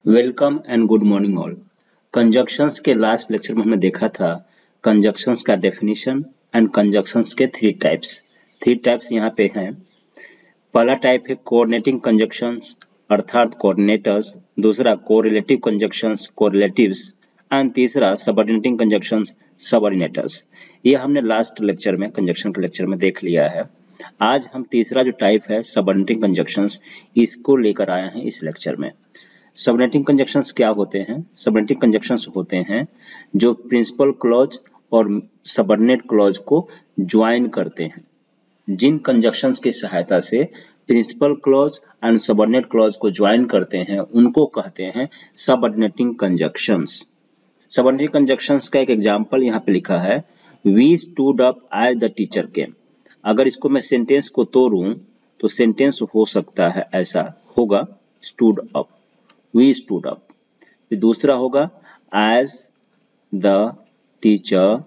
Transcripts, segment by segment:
Welcome and good morning all. Conjunctions के last lecture में हमने देखा था कंजक्शंस का डेफिनेशन एंड कंजक्शंस के थ्री टाइप्स यहाँ पे हैं। पहला टाइप है कोऑर्डिनेटिंग कंजक्शंस अर्थात कोऑर्डिनेटर्स, दूसरा कोरिलेटिव कंजक्शंस कोरिलेटिव्स एंड तीसरा सबऑर्डिनेटिंग कंजक्शंस सबऑर्डिनेटर्स। ये हमने लास्ट लेक्चर में कंजक्शन के लेक्चर में देख लिया है। आज हम तीसरा जो टाइप है सबऑर्डिनेटिंग कंजक्शंस, इसको लेकर आए हैं इस लेक्चर में। सबऑर्डिनेटिंग कंजक्शंस क्या होते हैं? सबऑर्डिनेटिंग कंजक्शंस होते हैं जो प्रिंसिपल क्लॉज और सबऑर्डिनेट क्लॉज को ज्वाइन करते हैं। जिन कंजक्शंस की सहायता से principal clause and subordinate clause को ज्वाइन करते हैं उनको कहते हैं सबऑर्डिनेटिंग कंजक्शंस। सबऑर्डिनेटिंग कंजक्शंस का एक एग्जांपल यहाँ पे लिखा है, we stood up as the teacher came. अगर इसको मैं सेंटेंस को तोड़ूं तो सेंटेंस हो सकता है ऐसा होगा, stood up, we stood up. फिर दूसरा होगा एज द टीचर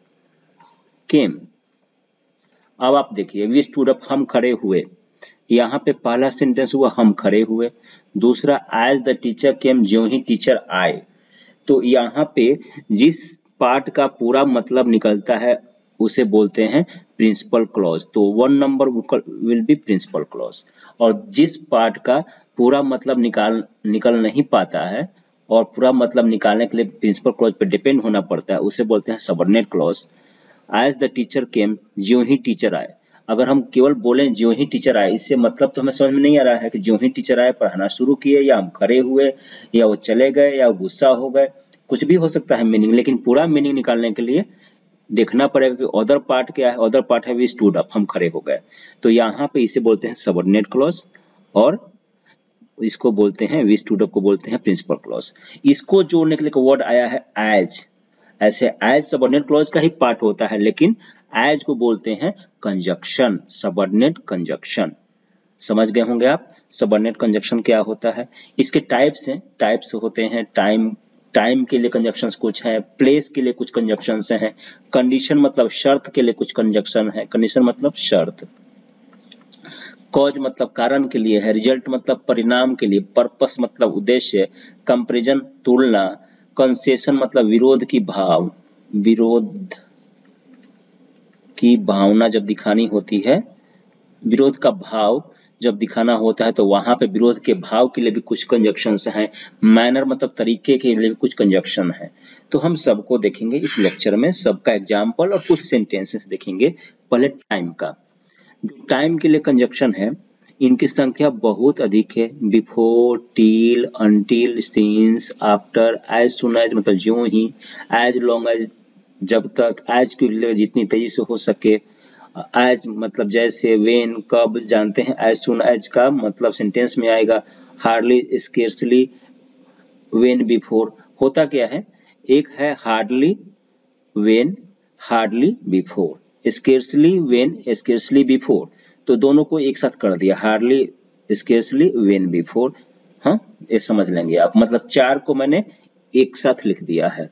केम। अब आप देखिए, वी स्टूड अप, हम खड़े हुए। यहाँ पे पहला सेंटेंस हुआ हम खड़े हुए, दूसरा एज द टीचर केम, ज्यों ही टीचर आए। तो यहाँ पे जिस पार्ट का पूरा मतलब निकलता है उसे बोलते हैं प्रिंसिपल क्लॉज। तो 1 number will be principal clause, और जिस पार्ट का पूरा मतलब निकल नहीं पाता है और पूरा मतलब निकालने के लिए प्रिंसिपल क्लॉज पे डिपेंड होना पड़ता है उसे बोलते हैं subordinate clause. As the teacher came, ज्यों ही टीचर आए। अगर हम केवल बोलें ज्यों ही टीचर आए, इससे मतलब तो हमें समझ में नहीं आ रहा है कि ज्यों ही टीचर आए पढ़ाना शुरू किए, या हम खड़े हुए, या वो चले गए, या गुस्सा हो गए, कुछ भी हो सकता है मीनिंग। लेकिन पूरा मीनिंग निकालने के लिए देखना पड़ेगा कि अदर पार्ट क्या है। अदर पार्ट है वी स्टूड अप, हम खड़े हो गए। तो यहाँ पे इसे बोलते हैं सबऑर्डिनेट क्लॉज और इसको बोलते हैं, वी स्टूड अप को बोलते हैं प्रिंसिपल क्लॉज। इसको जोड़ने के लिए वर्ड आया है एज। ऐसे एज सबऑर्डिनेट क्लॉज का ही पार्ट होता है, लेकिन एज को बोलते हैं कंजक्शन, सबऑर्डिनेट कंजक्शन। समझ गए होंगे आप सबऑर्डिनेट कंजक्शन क्या होता है। इसके टाइप्स हैं, टाइप्स होते हैं टाइम के लिए कंजक्शंस कुछ है, प्लेस के लिए कुछ कंजक्शंस हैं, कंडीशन मतलब शर्त के लिए कुछ कंजक्शन है, कंडीशन मतलब शर्त, कॉज मतलब कारण के लिए है, रिजल्ट मतलब परिणाम के लिए, पर्पस मतलब उद्देश्य, कंपैरिजन तुलना, कंसेशन मतलब विरोध की भावना जब दिखानी होती है, विरोध का भाव जब दिखाना होता है तो वहां पे विरोध के भाव के लिए भी कुछ कंजक्शंस हैं, मैनर मतलब तरीके के लिए भी कुछ कंजक्शन है। तो हम सबको देखेंगे इस लेक्चर में, सबका एग्जाम्पल और कुछ सेंटेंसेस देखेंगे। पहले टाइम का, जो टाइम के लिए कंजक्शन है इनकी संख्या बहुत अधिक है। Before, till, until, since, after, as soon as मतलब ज्यों ही, एज लॉन्ग एज जब तक, एज क्विकली जितनी तेजी से हो सके, एज मतलब जैसे, वेन कब, जानते हैं एज सुन एज का मतलब सेंटेंस में आएगा, हार्डली, स्केर्सली, वेन, बिफोर। होता क्या है, एक है hardly, when, hardly, before, scarcely, when, scarcely, before. तो दोनों को एक साथ कर दिया, हार्डली, स्केर्सली, वेन, बिफोर। हाँ, ये समझ लेंगे आप, मतलब चार को मैंने एक साथ लिख दिया है।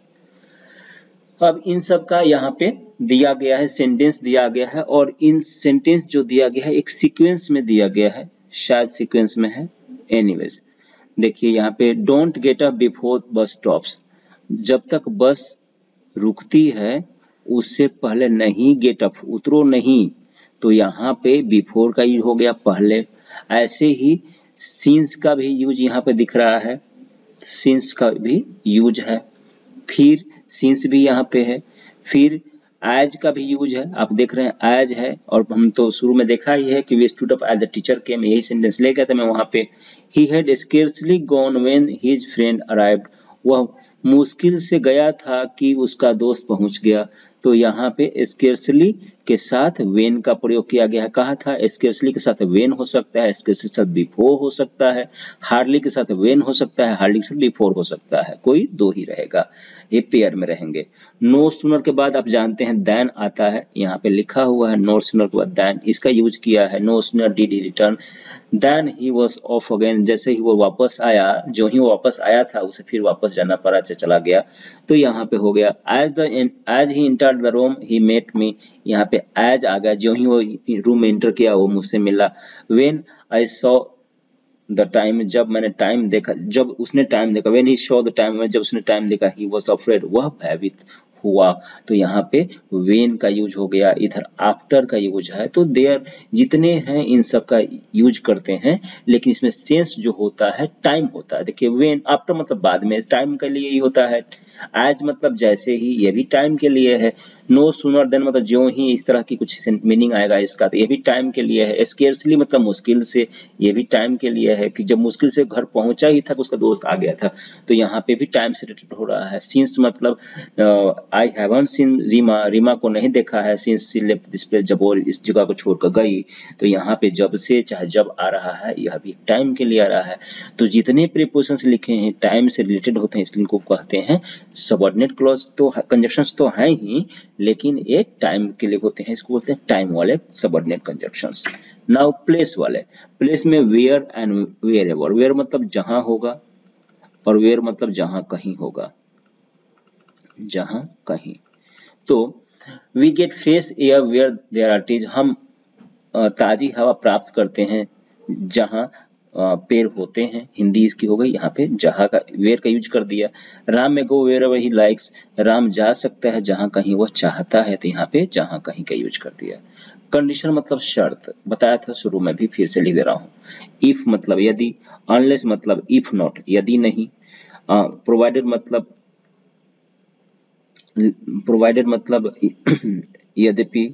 अब इन सब का यहाँ पे दिया गया है, सेंटेंस दिया गया है, और इन सेंटेंस जो दिया गया है एक सीक्वेंस में दिया गया है, शायद सीक्वेंस में है, एनीवेज। देखिए यहाँ पे don't get up before bus stops, जब तक बस रुकती है उससे पहले नहीं गेट अप, उतरो नहीं। तो यहाँ पे बिफोर का यूज हो गया पहले। ऐसे ही सिंस का भी यूज यहाँ पे दिख रहा है, सिंस का भी यूज है, फिर सिंस भी यहाँ पे है, फिर एज का भी यूज है, आप देख रहे हैं एज है। और हम तो शुरू में देखा ही है कि we stood up as the teacher came, यही सेंटेंस ले गया था मैं वहां पे। He had scarcely gone when his friend arrived, वह मुश्किल से गया था कि उसका दोस्त पहुंच गया। तो यहाँ पे स्केर्सली के साथ वेन का प्रयोग किया गया है। कहा था स्केर्सली के साथ वेन हो सकता है, स्केर्सली के साथ बिफोर हो सकता है, हार्डली के साथ वेन हो सकता है, हार्डली के साथ बिफोर हो सकता है, कोई दो ही रहेगा, ये पेयर में रहेंगे। नो सूनर के बाद आप जानते हैं देन आता है, यहाँ पे लिखा हुआ है नो सूनर के बाद देन, इसका यूज किया है। No sooner did he return than he was off again, जैसे ही वो वापस आया, जो ही वो वापस आया था उसे फिर वापस जाना पड़ा, चला गया। तो यहाँ पे हो गया as he entered the room he met me, यहाँ पे एज आ गया, जो ही वो रूम में एंटर किया वो मुझसे मिला। When I saw the time, जब मैंने टाइम देखा, जब उसने टाइम देखा, when he saw the time, जब उसने टाइम देखा, ही वाज अफ्रेड, वह भयभीत हुआ। तो यहाँ पे वेन का यूज हो गया, इधर आफ्टर का यूज है। तो देयर जितने हैं इन सब का यूज करते हैं, लेकिन इसमें सेंस जो होता है टाइम होता है। देखिए वेन, आफ्टर मतलब बाद में, टाइम के लिए ही होता है। एज मतलब जैसे ही, ये भी टाइम के लिए है। नो सूनर देन मतलब ज्यों ही, इस तरह की कुछ मीनिंग आएगा इसका, तो ये भी टाइम के लिए है। स्केर्सली मतलब मुश्किल से, ये भी टाइम के लिए है कि जब मुश्किल से घर पहुंचा ही था, उसका दोस्त आ गया था। तो यहाँ पे भी टाइम से रिलेटेड हो रहा है। सिंस मतलब I haven't seen Reema, Reema को नहीं देखा है since she left this place, जब वो इस जगह को छोड़कर गई। तो यहाँ पे जब से चाहे जब आ रहा है, यह भी टाइम के लिए आ रहा है। तो जितने प्रीपोजिशंस लिखे हैं टाइम से रिलेटेड होते हैं, इसलिए इनको कहते हैं सबऑर्डिनेट क्लॉज। तो कंजक्शंस तो हैं ही, लेकिन ये टाइम के लिए होते हैं, इसको बोलते हैं टाइम वाले सबऑर्डिनेट कंजक्शंस। नाउ प्लेस वाले, प्लेस में वेयर एंड वेयरएवर। वेयर मतलब जहां होगा, और वेयर मतलब जहां कहीं होगा, जहां कहीं। तो we get fresh air where there are trees, हम ताजी हवा प्राप्त करते हैं जहां पेड़ होते हैं। हिंदी इसकी हो गई, यहाँ पे जहां का वेयर का यूज कर दिया। Ram may go where he likes, Ram जा सकता है जहां कहीं वह चाहता है, तो यहाँ पे जहां कहीं का यूज कर दिया। कंडीशन मतलब शर्त, बताया था शुरू में भी, फिर से लिख दे रहा हूँ। इफ मतलब यदि, अनलेस मतलब इफ नॉट यदि नहीं, प्रोवाइडेड मतलब, प्रोवाइडेड मतलब यद्यपि,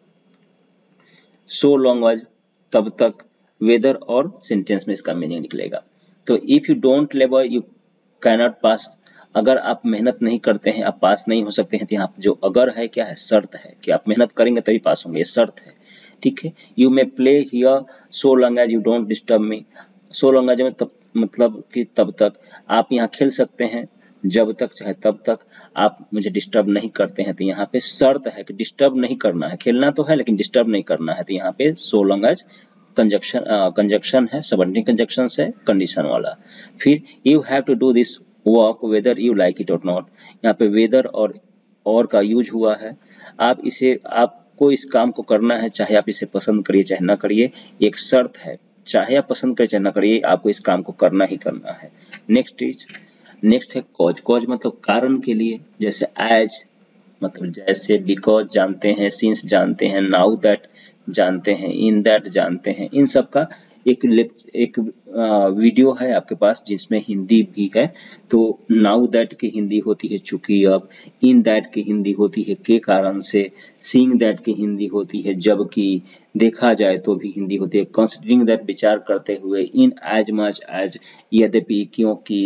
सो लॉन्ग एज तब तक, वेदर और सेंटेंस में इसका मीनिंग निकलेगा। तो if you don't labour you cannot pass, अगर आप मेहनत नहीं करते हैं आप पास नहीं हो सकते हैं। तो यहाँ जो अगर है क्या है, शर्त है कि आप मेहनत करेंगे तभी पास होंगे, ये शर्त है। ठीक है। You may play here so long as you don't disturb me, so long as में तब मतलब कि तब तक, आप यहाँ खेल सकते हैं जब तक चाहे तब तक आप मुझे डिस्टर्ब नहीं करते हैं। तो यहाँ पे शर्त है कि डिस्टर्ब नहीं करना है, खेलना तो है लेकिन डिस्टर्ब नहीं करना है। तो यहाँ पे so long as conjunction, conjunction है, सबऑर्डिनेट कंजक्शन है, कंडीशन वाला। फिर you have to do this work whether you like it or not, यहाँ पे वेदर और का यूज हुआ है। आप इसे, आपको इस काम को करना है चाहे आप इसे पसंद करिए चाहे ना करिए, एक शर्त है, चाहे आप पसंद करिए चाहे ना करिए, आपको इस काम को करना ही करना है। नेक्स्ट है कॉज। कॉज मतलब कारण के लिए, जैसे एज मतलब जैसे, बिकॉज जानते हैं, सिंस जानते हैं, नाउ दैट जानते हैं, इन दैट जानते हैं। इन सब का एक वीडियो है आपके पास जिसमें हिंदी भी है। तो नाउ दैट की हिंदी होती है चूंकि अब, इन दैट की हिंदी होती है के कारण से, सीइंग दैट की हिंदी होती है जबकि, देखा जाए तो भी हिंदी होती है कंसीडरिंग दैट विचार करते हुए, इन एज मच एज यद्यपि क्योंकि,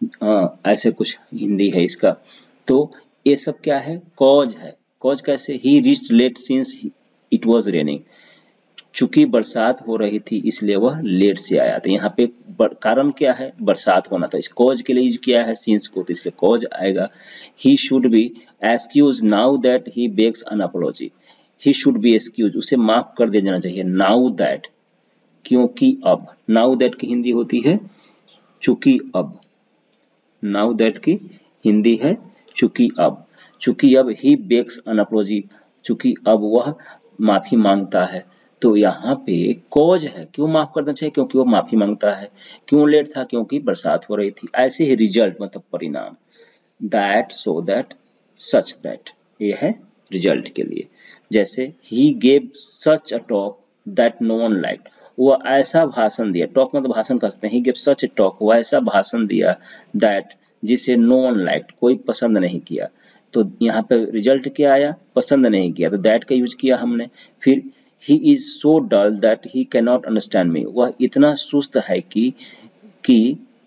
ऐसे कुछ हिंदी है इसका। तो ये सब क्या है, कॉज है। कॉज कैसे, he reached late since it was raining, चूंकि बरसात हो रही थी इसलिए वह लेट से आया। तो यहाँ पे कारण क्या है, बरसात होना, तो इस कॉज के लिए यूज किया है सिंस को, तो इसलिए कॉज आएगा। He should be excuse now that he begs an apology, he should be excuse, उसे माफ कर दिया जाना चाहिए। नाउ दैट क्योंकि अब, नाउ दैट की हिंदी होती है चूंकि अब, नाउ दैट की हिंदी है चूंकि अब। चूंकि अब ही बेग्स एन अपॉलॉजी, चूंकि अब वह माफी मांगता है। तो यहाँ पे कॉज है, क्यों माफ करना चाहिए, क्योंकि वो माफी मांगता है। क्यों लेट था, क्योंकि बरसात हो रही थी। ऐसे ही रिजल्ट मतलब परिणाम, that, so that, such that, ये है रिजल्ट के लिए। जैसे he gave such a talk that no one liked, वह ऐसा भाषण दिया, टॉक मतलब भाषण कहते हैं, ही गेव सच अ टॉक, वह ऐसा भाषण दिया, दैट जिसे नो वन लाइक्ड, कोई पसंद नहीं किया। तो यहाँ पे रिजल्ट क्या आया, पसंद नहीं किया, तो दैट का यूज किया हमने। फिर he is so dull that he can not understand me, वह इतना सुस्त है कि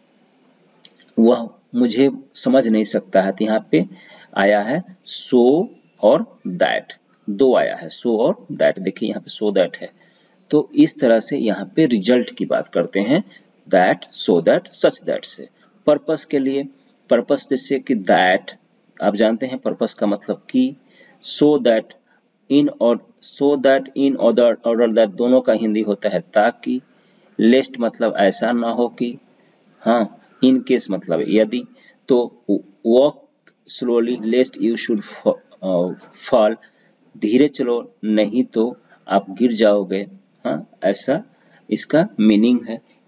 वह मुझे समझ नहीं सकता है। तो यहाँ पे आया है सो और दैट, दो आया है, सो और दैट। देखिए यहाँ पे सो दैट है। तो इस तरह से यहाँ पे रिजल्ट की बात करते हैं, that, so that, such that से। पर्पस के लिए, पर्पस जैसे कि दैट, आप जानते हैं पर्पस का मतलब कि, सो दैट इन, और so that in order that दोनों का हिंदी होता है ताकि, लेस्ट मतलब ऐसा ना हो कि, हाँ, इन केस मतलब यदि। तो walk slowly lest you should fall, धीरे चलो नहीं तो आप गिर जाओगे। हाँ, ऐसा इसका मीनिंग है।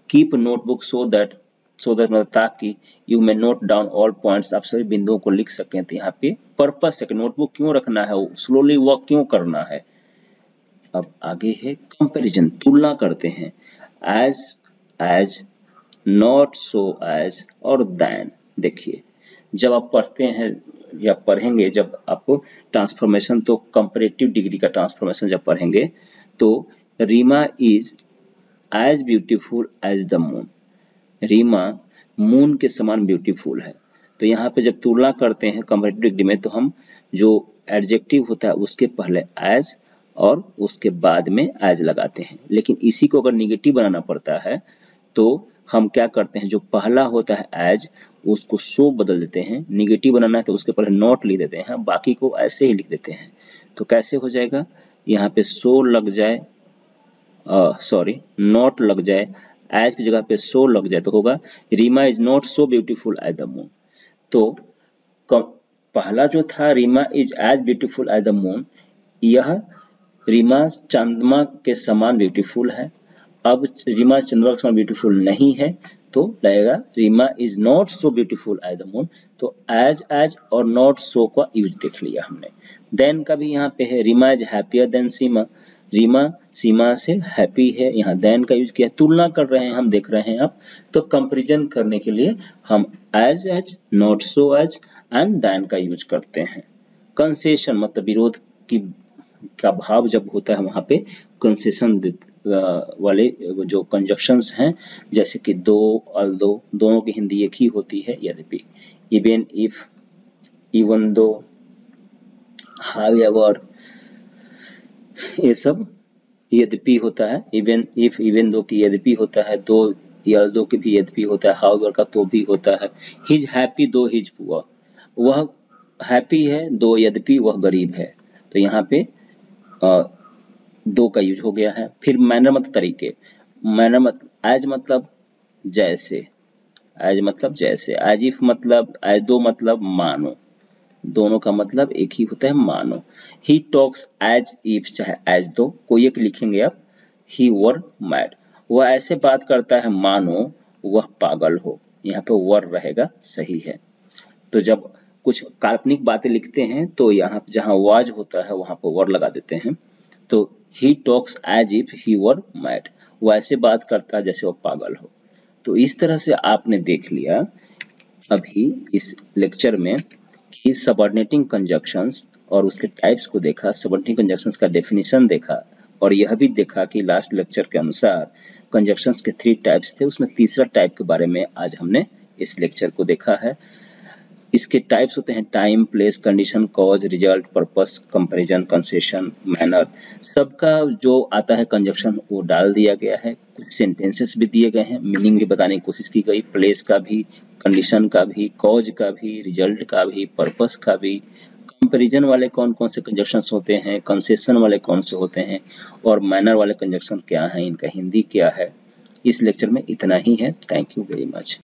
कीप नोटबुक सो दैट मतलब ताकि you may note down all points, आप सभी बिंदुओं को लिख सकें। तो यहाँ पे पर्पस है कि नोटबुक क्यों रखना है, स्लोली वर्क क्यों करना है। अब आगे है कंपैरिजन, तुलना करते हैं। एज, नॉट सो एज और देन। देखिए जब आप पढ़ते हैं या पढ़ेंगे, जब आप ट्रांसफॉर्मेशन, तो कंपैरेटिव डिग्री का ट्रांसफॉर्मेशन जब पढ़ेंगे तो Reema is as beautiful as the moon, Reema moon के समान ब्यूटीफुल है। तो यहाँ पे जब तुलना करते हैं कंपैरेटिव डिग्री में, तो हम जो एडजेक्टिव होता है उसके पहले एज और उसके बाद में एज लगाते हैं। लेकिन इसी को अगर निगेटिव बनाना पड़ता है तो हम क्या करते हैं, जो पहला होता है एज उसको सो बदल देते हैं। निगेटिव बनाना है तो उसके पहले नॉट लिख देते हैं, बाकी को ऐसे ही लिख देते हैं। तो कैसे हो जाएगा, यहाँ पे सो लग जाए, सॉरी नॉट लग जाए, एज की जगह पे सो लग जाए तो होगा Reema is not so beautiful as the moon. तो पहला जो था Reema is as beautiful as the moon, यह रीमा चंद्रमा के समान ब्यूटीफुल है। अब रीमा चंद्रमा के समान ब्यूटीफुल नहीं है तो लगेगा Reema is not so beautiful as the moon. तो एज और नॉट सो का यूज देख लिया हमने। देन का भी यहाँ पे है, Reema is happier than Seema, Reema Seema से हैप्पी है, यहाँ देन का यूज किया। तुलना कर रहे हैं हम, देख रहे हैं आप, तो कंपैरिजन करने के लिए हम as, not so as and than का यूज करते हैं। कंसेशन मतलब विरोध की का भाव जब होता है वहां पे कंसेशन वाले जो कंजक्शंस हैं, जैसे कि दो, अल्दो, दोनों की हिंदी एक ही होती है, यद्यपि, even if, even though, however, ये सब यद्यपि होता है। इवन इफ, इवन दो की यद्यपि होता है, दो या दो की भी यद्यपि होता है, हाउएवर का तो भी होता है। He's happy though he's poor, वह हैप्पी है दो यद्यपि वह गरीब है। तो यहाँ पे दो का यूज हो गया है। फिर मैनर मतलब तरीके, मैनर मतलब एज मतलब जैसे, एज मतलब जैसे, एज इफ मतलब, एज दो मतलब मानो, दोनों का मतलब एक ही होता है, मानो। ही टॉक्स एज इफ, चाहे एज दो, कोई एक लिखेंगे आप, ही वर मैड, वह ऐसे बात करता है मानो वह पागल हो, यहाँ पे वर रहेगा, सही है। तो जब कुछ काल्पनिक बातें लिखते हैं तो यहाँ जहाँ वाज होता है वहां पर वर लगा देते हैं। तो he talks as if he were mad, वो ऐसे बात करता है जैसे वो पागल हो। तो इस तरह से आपने देख लिया अभी इस लेक्चर में कि सबऑर्डिनेटिंग कंजक्शंस और उसके टाइप्स को देखा, सबऑर्डिनेटिंग कंजक्शंस का डेफिनेशन देखा, और यह भी देखा कि लास्ट लेक्चर के अनुसार कंजक्शंस के 3 टाइप्स थे, उसमें तीसरा टाइप के बारे में आज हमने इस लेक्चर को देखा है। इसके टाइप्स होते हैं time, place, condition, cause, result, purpose, comparison, concession, manner. सबका जो आता है कंजक्शन वो डाल दिया गया है। कुछ सेंटेंसेस भी दिए गए हैं, मीनिंग भी बताने की कोशिश की गई, प्लेस का भी, कंडीशन का भी, कॉज का भी, रिजल्ट का भी, पर्पस का भी, कंपैरिजन वाले कौन कौन से कंजक्शंस होते हैं, कंसेशन वाले कौन से होते हैं, और मैनर वाले कंजक्शन क्या हैं, इनका हिंदी क्या है। इस लेक्चर में इतना ही है। Thank you very much.